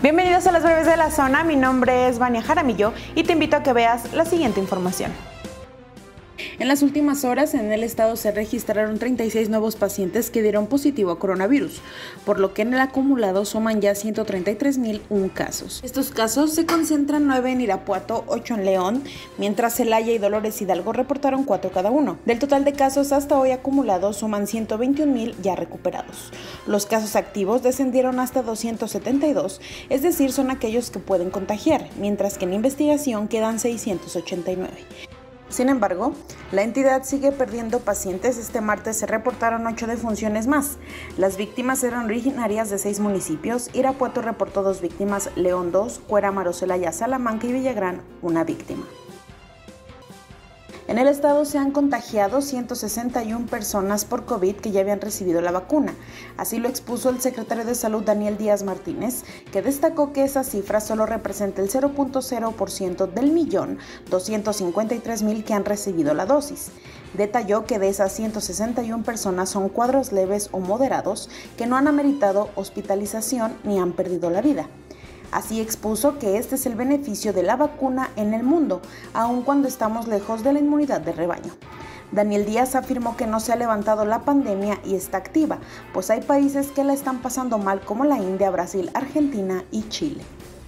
Bienvenidos a las breves de la zona, mi nombre es Vania Jaramillo y te invito a que veas la siguiente información. En las últimas horas en el estado se registraron 36 nuevos pacientes que dieron positivo a coronavirus, por lo que en el acumulado suman ya 133.001 casos. Estos casos se concentran 9 en Irapuato, 8 en León, mientras Celaya y Dolores Hidalgo reportaron 4 cada uno. Del total de casos hasta hoy acumulados suman 121.000 ya recuperados. Los casos activos descendieron hasta 272, es decir, son aquellos que pueden contagiar, mientras que en investigación quedan 689. Sin embargo, la entidad sigue perdiendo pacientes. Este martes se reportaron 8 defunciones más. Las víctimas eran originarias de 6 municipios. Irapuato reportó 2 víctimas, León 2, Cuerámaro, Celaya, Salamanca y Villagrán 1 víctima. En el estado se han contagiado 161 personas por COVID que ya habían recibido la vacuna. Así lo expuso el secretario de Salud Daniel Díaz Martínez, que destacó que esa cifra solo representa el 0.0% del 1.253.000 que han recibido la dosis. Detalló que de esas 161 personas son cuadros leves o moderados que no han ameritado hospitalización ni han perdido la vida. Así expuso que este es el beneficio de la vacuna en el mundo, aun cuando estamos lejos de la inmunidad de rebaño. Daniel Díaz afirmó que no se ha levantado la pandemia y está activa, pues hay países que la están pasando mal como la India, Brasil, Argentina y Chile.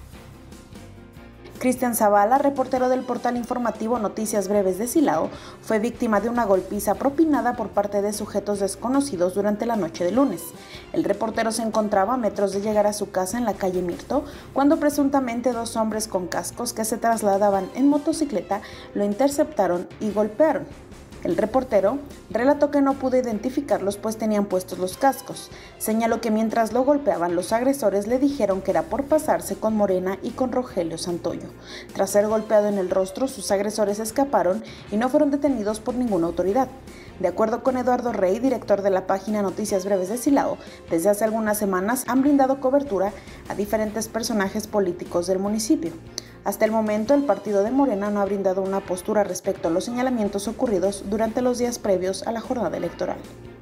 Cristian Zavala, reportero del portal informativo Noticias Breves de Silao, fue víctima de una golpiza propinada por parte de sujetos desconocidos durante la noche de lunes. El reportero se encontraba a metros de llegar a su casa en la calle Mirto, cuando presuntamente 2 hombres con cascos que se trasladaban en motocicleta lo interceptaron y golpearon. El reportero relató que no pudo identificarlos pues tenían puestos los cascos. Señaló que mientras lo golpeaban, los agresores le dijeron que era por pasarse con Morena y con Rogelio Santoyo. Tras ser golpeado en el rostro, sus agresores escaparon y no fueron detenidos por ninguna autoridad. De acuerdo con Eduardo Rey, director de la página Noticias Breves de Silao, desde hace algunas semanas han brindado cobertura a diferentes personajes políticos del municipio. Hasta el momento, el partido de Morena no ha brindado una postura respecto a los señalamientos ocurridos durante los días previos a la jornada electoral.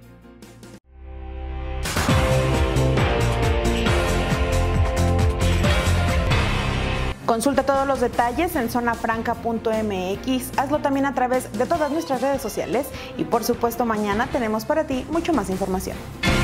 Consulta todos los detalles en zonafranca.mx, hazlo también a través de todas nuestras redes sociales y por supuesto mañana tenemos para ti mucho más información.